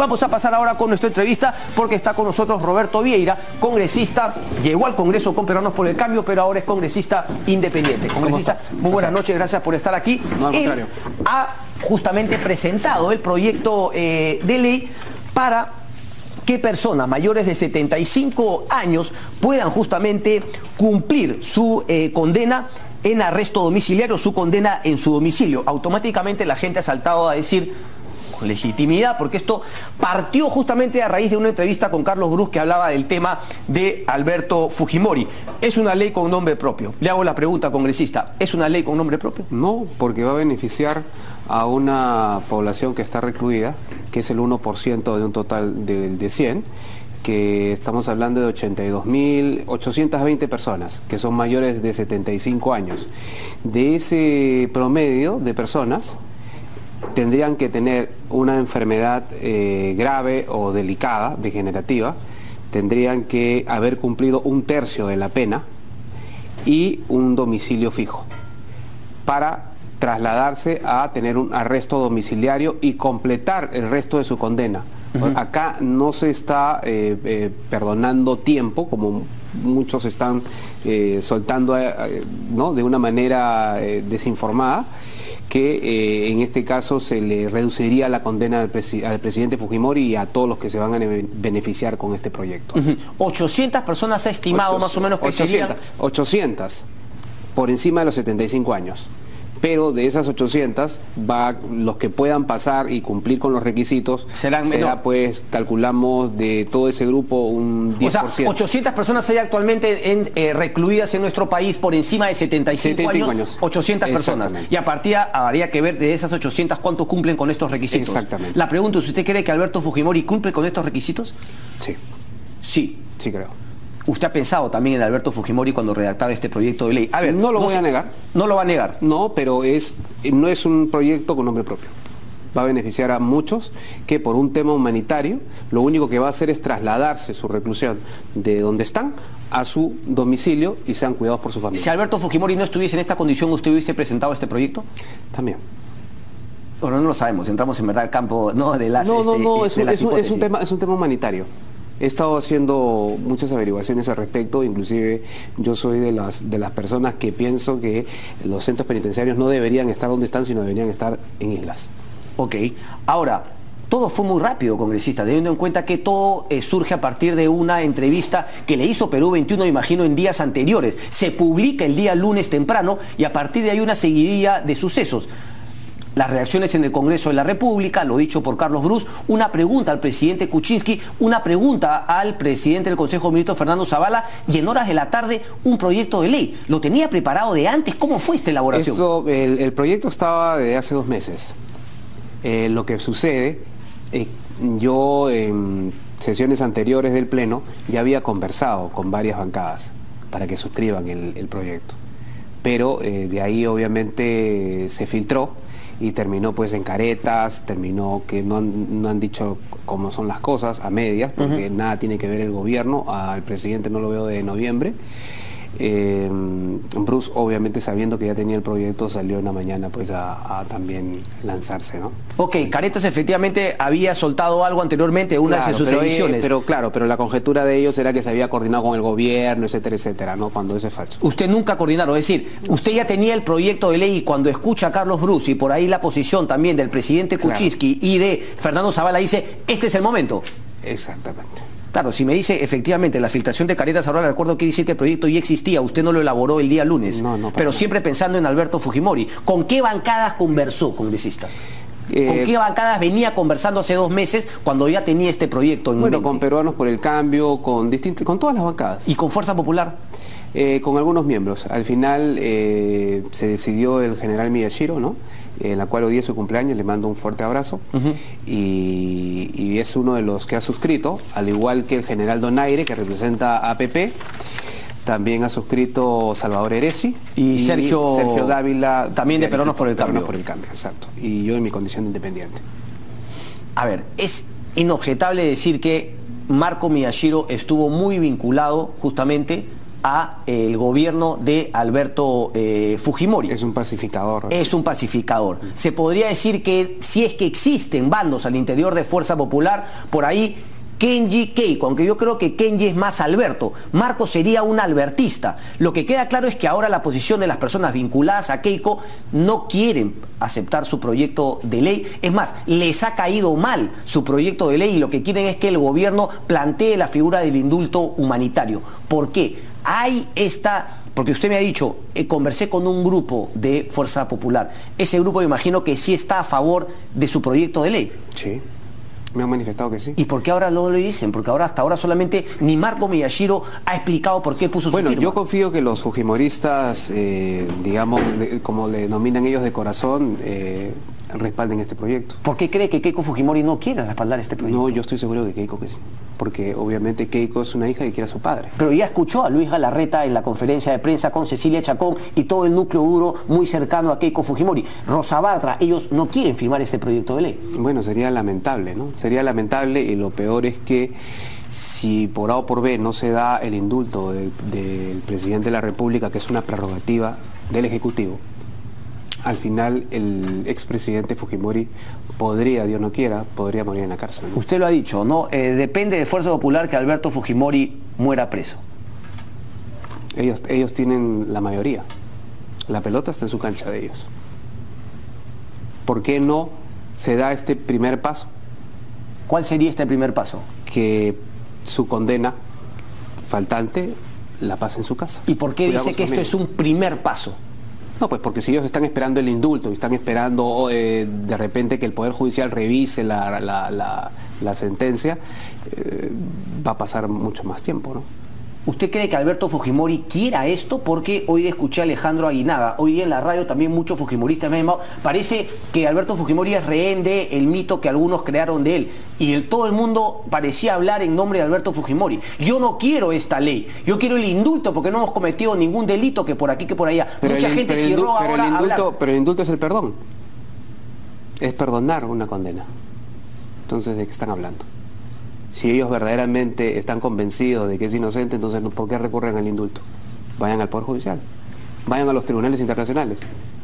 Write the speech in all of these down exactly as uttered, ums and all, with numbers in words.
Vamos a pasar ahora con nuestra entrevista porque está con nosotros Roberto Vieira, congresista, llegó al Congreso con Peruanos por el Cambio, pero ahora es congresista independiente. Congresista, muy buenas noches, gracias por estar aquí. No, al contrario. Él ha justamente presentado el proyecto eh, de ley para que personas mayores de setenta y cinco años puedan justamente cumplir su eh, condena en arresto domiciliario, su condena en su domicilio. Automáticamente la gente ha saltado a decir, con legitimidad, porque esto partió justamente a raíz de una entrevista con Carlos Brus que hablaba del tema de Alberto Fujimori. ¿Es una ley con nombre propio? Le hago la pregunta, congresista, ¿es una ley con nombre propio? No, porque va a beneficiar a una población que está recluida, que es el uno por ciento de un total de, de cien, que estamos hablando de ochenta y dos mil ochocientas veinte personas, que son mayores de setenta y cinco años. De ese promedio de personas, tendrían que tener una enfermedad eh, grave o delicada, degenerativa, tendrían que haber cumplido un tercio de la pena y un domicilio fijo, para trasladarse a tener un arresto domiciliario y completar el resto de su condena. Uh-huh. Acá no se está eh, eh, perdonando tiempo, como muchos están eh, soltando eh, ¿no? de una manera eh, desinformada, que eh, en este caso se le reduciría la condena al, presi al presidente Fujimori y a todos los que se van a beneficiar con este proyecto. Uh-huh. ochocientas personas ha estimado más o menos que ochocientas, serían... ochocientas por encima de los setenta y cinco años. Pero de esas ochocientas, va, los que puedan pasar y cumplir con los requisitos, serán será, menor. Pues, calculamos de todo ese grupo un diez por ciento. O sea, ochocientas personas hay actualmente en, eh, recluidas en nuestro país por encima de setenta y cinco años, años, ochocientas personas. Y a partir habría que ver de esas ochocientas cuántos cumplen con estos requisitos. Exactamente. La pregunta es, ¿usted cree que Alberto Fujimori cumple con estos requisitos? Sí. Sí. Sí, creo. ¿Usted ha pensado también en Alberto Fujimori cuando redactaba este proyecto de ley? A ver, no lo no voy se, a negar. No lo va a negar. No, pero es, no es un proyecto con nombre propio. Va a beneficiar a muchos que por un tema humanitario lo único que va a hacer es trasladarse su reclusión de donde están a su domicilio y sean cuidados por su familia. Si Alberto Fujimori no estuviese en esta condición, ¿usted hubiese presentado este proyecto? También. Bueno, no lo sabemos, entramos en verdad al campo ¿no? de las No, no, este, no, es un, de es, un, es, un tema, es un tema humanitario. He estado haciendo muchas averiguaciones al respecto, inclusive yo soy de las, de las personas que pienso que los centros penitenciarios no deberían estar donde están, sino deberían estar en islas. Ok, ahora, todo fue muy rápido, congresista, teniendo en cuenta que todo eh, surge a partir de una entrevista que le hizo Perú veintiuno, imagino, en días anteriores. Se publica el día lunes temprano y a partir de ahí una seguidilla de sucesos. Las reacciones en el Congreso de la República, lo dicho por Carlos Brus, una pregunta al presidente Kuczynski, una pregunta al presidente del Consejo de Ministros, Fernando Zavala, y en horas de la tarde un proyecto de ley. ¿Lo tenía preparado de antes? ¿Cómo fue esta elaboración? Esto, el, el proyecto estaba de hace dos meses. Eh, lo que sucede, eh, yo en sesiones anteriores del Pleno ya había conversado con varias bancadas para que suscriban el, el proyecto. Pero eh, de ahí obviamente se filtró y terminó pues en caretas, terminó que no han, no han dicho cómo son las cosas, a medias, porque uh-huh. nada tiene que ver el gobierno. Al presidente no lo veo de noviembre. Eh, Brus, obviamente sabiendo que ya tenía el proyecto, salió en la mañana pues a, a también lanzarse, ¿no? Ok, Caretas efectivamente había soltado algo anteriormente, una claro, de sus pero, ediciones. Eh, pero claro, pero la conjetura de ellos era que se había coordinado con el gobierno, etcétera, etcétera, ¿no? Cuando eso es falso. Usted nunca coordinaron, es decir, usted ya tenía el proyecto de ley y cuando escucha a Carlos Brus y por ahí la posición también del presidente Kuczynski claro. y de Fernando Zavala dice, este es el momento. Exactamente. Claro, si me dice efectivamente la filtración de Caretas, ahora le recuerdo que dice que el proyecto ya existía, usted no lo elaboró el día lunes, no, no, pero nada. Siempre pensando en Alberto Fujimori. ¿Con qué bancadas conversó, congresista? Eh, ¿Con qué bancadas venía conversando hace dos meses cuando ya tenía este proyecto en Bueno, mente? Con Peruanos por el Cambio, con, distintos, con todas las bancadas. ¿Y con Fuerza Popular? Eh, con algunos miembros. Al final eh, se decidió el general Miyashiro, ¿no? En la cual hoy es su cumpleaños, le mando un fuerte abrazo. Uh-huh. y, y es uno de los que ha suscrito, al igual que el general Donaire, que representa a A P P. También ha suscrito Salvador Heresi y, y Sergio, Sergio Dávila, también de Peruanos por el Cambio. Peruanos por el Cambio, exacto. Y yo en mi condición de independiente. A ver, es inobjetable decir que Marco Miyashiro estuvo muy vinculado justamente a eh, el gobierno de Alberto eh, Fujimori. Es un pacificador. Es un pacificador. Se podría decir que si es que existen bandos al interior de Fuerza Popular, por ahí Kenji, Keiko, aunque yo creo que Kenji es más Alberto. Marco sería un albertista. Lo que queda claro es que ahora la posición de las personas vinculadas a Keiko no quieren aceptar su proyecto de ley. Es más, les ha caído mal su proyecto de ley y lo que quieren es que el gobierno plantee la figura del indulto humanitario. ¿Por qué? Hay esta... Porque usted me ha dicho, eh, conversé con un grupo de Fuerza Popular. Ese grupo me imagino que sí está a favor de su proyecto de ley. Sí. Me han manifestado que sí. ¿Y por qué ahora no lo dicen? Porque ahora hasta ahora solamente ni Marco Miyashiro ha explicado por qué puso su bueno, firma. Yo confío que los fujimoristas, eh, digamos, de, como le denominan ellos de corazón, eh, respalden este proyecto. ¿Por qué cree que Keiko Fujimori no quiere respaldar este proyecto? No, yo estoy seguro de Keiko que sí. Porque obviamente Keiko es una hija que quiere a su padre. Pero ya escuchó a Luis Galarreta en la conferencia de prensa con Cecilia Chacón y todo el núcleo duro muy cercano a Keiko Fujimori. Rosa Bartra, ellos no quieren firmar este proyecto de ley. Bueno, sería lamentable, ¿no? Sería lamentable y lo peor es que si por A o por B no se da el indulto del, del presidente de la República, que es una prerrogativa del Ejecutivo, al final el expresidente Fujimori podría, Dios no quiera, podría morir en la cárcel, ¿no? Usted lo ha dicho, ¿no? Eh, depende de Fuerza Popular que Alberto Fujimori muera preso. Ellos, ellos tienen la mayoría. La pelota está en su cancha de ellos. ¿Por qué no se da este primer paso? ¿Cuál sería este primer paso? Que su condena faltante la pase en su casa. ¿Y por qué Cuidamos dice que esto es un primer paso? No, pues porque si ellos están esperando el indulto y están esperando eh, de repente que el Poder Judicial revise la, la, la, la sentencia, eh, va a pasar mucho más tiempo, ¿no? ¿Usted cree que Alberto Fujimori quiera esto? Porque hoy escuché a Alejandro Aguinaga, hoy día en la radio también muchos fujimoristas me han llamado. Parece que Alberto Fujimori es rehén de el mito que algunos crearon de él. Y el, todo el mundo parecía hablar en nombre de Alberto Fujimori. Yo no quiero esta ley, yo quiero el indulto porque no hemos cometido ningún delito que por aquí que por allá. Pero Mucha el, gente pero el, cerró pero ahora el indulto, hablar. Pero el indulto es el perdón. Es perdonar una condena. Entonces, ¿de qué están hablando? Si ellos verdaderamente están convencidos de que es inocente, entonces ¿por qué recurren al indulto? Vayan al Poder Judicial, vayan a los tribunales internacionales.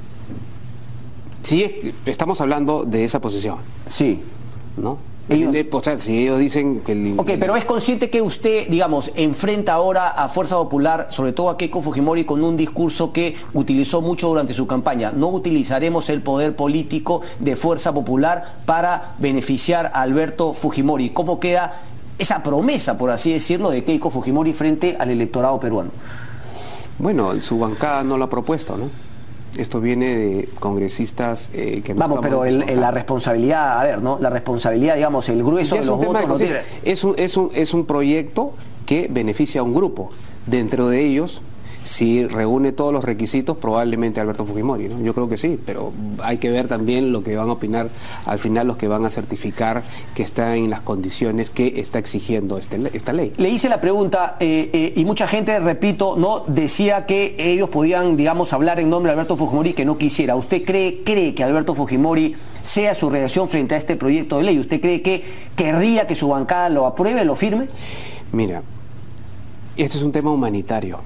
Si es que estamos hablando de esa posición. Sí. ¿No? Ellos... O sea, si ellos dicen que el... Ok, pero es consciente que usted, digamos, enfrenta ahora a Fuerza Popular, sobre todo a Keiko Fujimori, con un discurso que utilizó mucho durante su campaña. No utilizaremos el poder político de Fuerza Popular para beneficiar a Alberto Fujimori. ¿Cómo queda esa promesa, por así decirlo, de Keiko Fujimori frente al electorado peruano? Bueno, su bancada no lo ha propuesto, ¿no? Esto viene de congresistas eh, que... Vamos, pero el, el, la responsabilidad, a ver, ¿no? La responsabilidad, digamos, el grueso de los votos... No tiene... es, un, es, un, es un proyecto que beneficia a un grupo. Dentro de ellos, si reúne todos los requisitos, probablemente Alberto Fujimori, ¿no? Yo creo que sí, pero hay que ver también lo que van a opinar al final los que van a certificar que está en las condiciones que está exigiendo este, esta ley. Le hice la pregunta eh, eh, y mucha gente, repito, no decía que ellos podían, digamos, hablar en nombre de Alberto Fujimori que no quisiera. ¿Usted cree, cree que Alberto Fujimori sea su reacción frente a este proyecto de ley? ¿Usted cree que querría que su bancada lo apruebe, lo firme? Mira, este es un tema humanitario.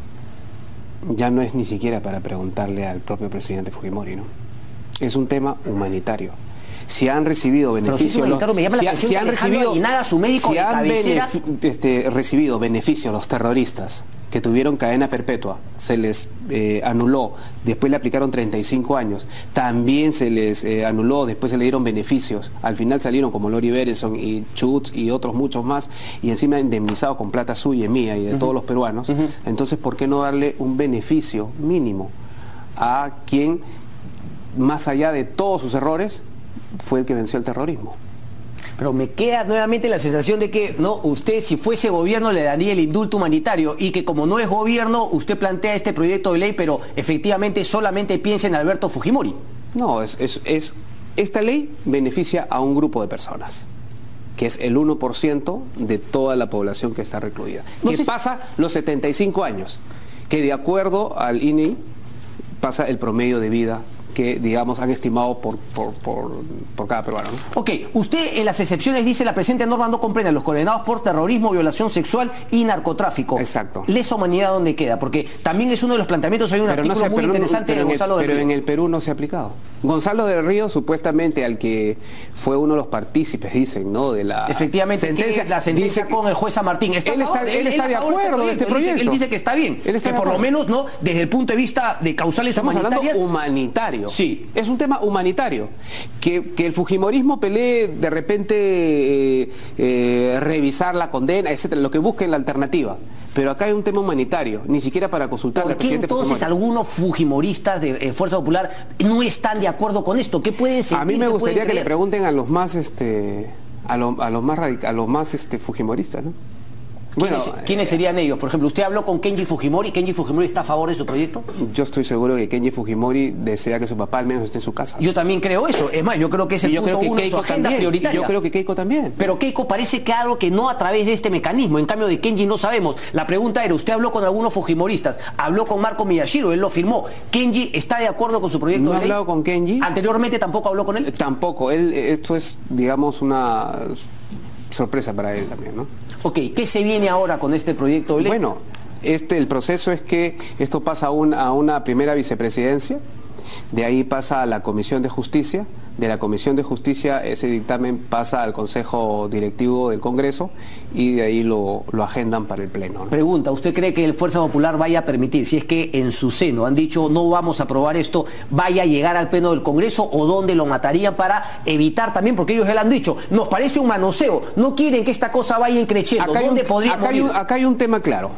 Ya no es ni siquiera para preguntarle al propio presidente Fujimori, ¿no? Es un tema humanitario. Si han recibido beneficios, los, si, si han recibido, nada, su médico si han cabecera... este, recibido beneficios los terroristas que tuvieron cadena perpetua, se les eh, anuló, después le aplicaron treinta y cinco años, también se les eh, anuló, después se le dieron beneficios, al final salieron como Lori Berenson y Chutz y otros muchos más, y encima indemnizados con plata suya y mía y de uh-huh. todos los peruanos. Uh-huh. Entonces, ¿por qué no darle un beneficio mínimo a quien, más allá de todos sus errores, fue el que venció el terrorismo? Pero me queda nuevamente la sensación de que no, usted si fuese gobierno le daría el indulto humanitario y que como no es gobierno usted plantea este proyecto de ley, pero efectivamente solamente piensa en Alberto Fujimori. No, es, es, es esta ley beneficia a un grupo de personas, que es el uno por ciento de toda la población que está recluida. No que sé... pasa los setenta y cinco años, que de acuerdo al I N E I pasa el promedio de vida que, digamos, han estimado por, por, por, por cada peruano, ¿no? Ok, usted en las excepciones dice la presente norma no comprende a los condenados por terrorismo, violación sexual y narcotráfico. Exacto. ¿Lesa humanidad dónde queda? Porque también es uno de los planteamientos, hay un Pero artículo no se, muy pero interesante no, pero de en el, Gonzalo del Pero Río. en el Perú no se ha aplicado. Gonzalo del Río, supuestamente al que fue uno de los partícipes, dicen, ¿no? De la Efectivamente, sentencia, que la sentencia dice, con el juez San Martín. ¿Está él a favor? está, él está de acuerdo de este Él dice, proyecto. él dice que está bien, Él está que de por lo acuerdo. menos, ¿no? Desde el punto de vista de causales Estamos humanitarias. hablando humanitario. Sí. Es un tema humanitario. Que, que el fujimorismo pelee de repente eh, eh, revisar la condena, etcétera, lo que busque la alternativa. Pero acá hay un tema humanitario, ni siquiera para consultar ¿Por al qué presidente entonces Fujimori. algunos fujimoristas de eh, Fuerza Popular no están de acuerdo con esto? ¿Qué pueden sentir? A mí me ¿Qué gustaría pueden que le creer? pregunten a los más este a, lo- a los más radica- a los más este fujimoristas, ¿no? ¿Quiénes, Bueno, ¿quiénes serían ellos? Por ejemplo, usted habló con Kenji Fujimori. ¿Kenji Fujimori está a favor de su proyecto? yo estoy seguro que Kenji Fujimori desea que su papá al menos esté en su casa. Yo también creo eso. Es más, yo creo que es el Y yo punto creo que uno de su Keiko agenda también. y prioritaria. yo creo que Keiko también. Pero Keiko parece que algo que no a través de este mecanismo. En cambio de Kenji no sabemos. La pregunta era, usted habló con algunos fujimoristas, habló con Marco Miyashiro, él lo firmó. ¿Kenji está de acuerdo con su proyecto No he de ley? hablado con Kenji. ¿Anteriormente tampoco habló con él? Eh, Tampoco. Él, esto es, digamos, una sorpresa para él también, ¿no? Ok, ¿qué se viene ahora con este proyecto de ley? Bueno, este, el proceso es que esto pasa a, un- a una primera vicepresidencia, de ahí pasa a la Comisión de Justicia, de la Comisión de Justicia ese dictamen pasa al Consejo Directivo del Congreso y de ahí lo, lo agendan para el Pleno, ¿no? Pregunta, ¿usted cree que el Fuerza Popular vaya a permitir, si es que en su seno han dicho no vamos a aprobar esto, vaya a llegar al Pleno del Congreso o dónde lo matarían para evitar también, porque ellos ya lo han dicho, nos parece un manoseo, no quieren que esta cosa vaya increciendo, Acá hay, ¿dónde un, podría acá, hay morir? un, acá hay un tema claro.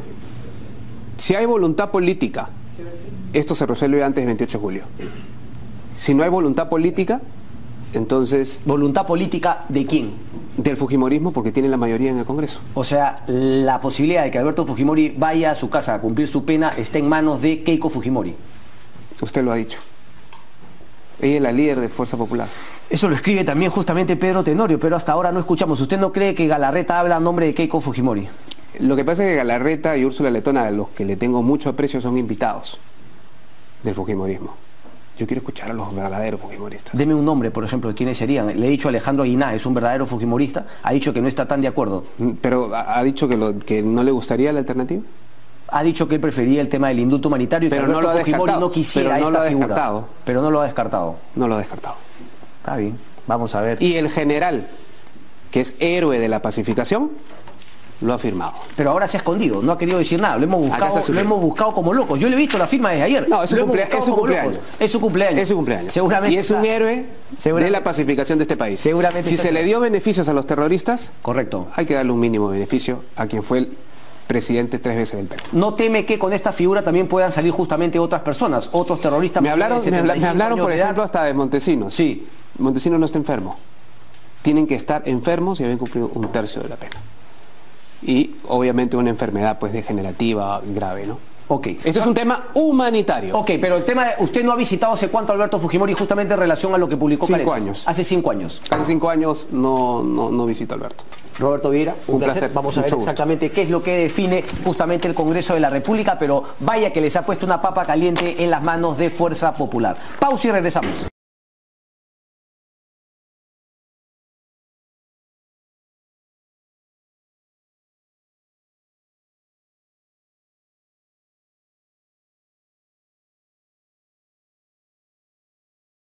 Si hay voluntad política, esto se resuelve antes del veintiocho de julio. Si no hay voluntad política, entonces ¿Voluntad política de quién? del fujimorismo, porque tiene la mayoría en el Congreso. O sea, la posibilidad de que Alberto Fujimori vaya a su casa a cumplir su pena está en manos de Keiko Fujimori. Usted lo ha dicho. Ella es la líder de Fuerza Popular. Eso lo escribe también justamente Pedro Tenorio, pero hasta ahora no escuchamos. ¿Usted no cree que Galarreta habla a nombre de Keiko Fujimori? Lo que pasa es que Galarreta y Úrsula Letona, a los que le tengo mucho aprecio, son invitados del fujimorismo. Yo quiero escuchar a los verdaderos fujimoristas. Deme un nombre, por ejemplo, de quiénes serían. Le he dicho a Alejandro Aguiná, es un verdadero fujimorista, ha dicho que no está tan de acuerdo. Pero ha ha dicho que, lo, que no le gustaría la alternativa. Ha dicho que él prefería el tema del indulto humanitario y Pero que no Alberto lo ha Fujimori descartado. no quisiera Pero no esta lo ha figura. descartado. Pero no lo ha descartado. No lo ha descartado. Está bien, vamos a ver. Y el general, que es héroe de la pacificación, lo ha firmado. Pero ahora se ha escondido, no ha querido decir nada. Lo hemos Acá buscado, está su lo firma. hemos buscado como locos. Yo le he visto la firma desde ayer. No, es su, Lo hemos cumplea- buscado es su como cumpleaños. locos. Es su cumpleaños. Es su cumpleaños. Seguramente Y es un está- héroe seguramente- de la pacificación de este país. Seguramente Si está- se le dio beneficios a los terroristas, Correcto. hay que darle un mínimo de beneficio a quien fue el presidente tres veces del Perú. ¿No teme que con esta figura también puedan salir justamente otras personas, otros terroristas? Me hablaron, mayores de me habla- me setenta y cinco hablaron por años de edad? ejemplo, hasta de Montesinos. Sí. Montesinos no está enfermo. Tienen que estar enfermos y haber cumplido un tercio de la pena. Y obviamente una enfermedad pues degenerativa grave, ¿no? Ok. Esto es un tema humanitario. Ok, pero el tema de, usted no ha visitado hace cuánto a Alberto Fujimori justamente en relación a lo que publicó Cinco Caretas? años. Hace cinco años. Hace cinco años no, no, no visito a Alberto. Roberto Vieira, un, Un placer. placer, Vamos a ver mucho gusto. exactamente qué es lo que define justamente el Congreso de la República, pero vaya que les ha puesto una papa caliente en las manos de Fuerza Popular. Pausa y regresamos.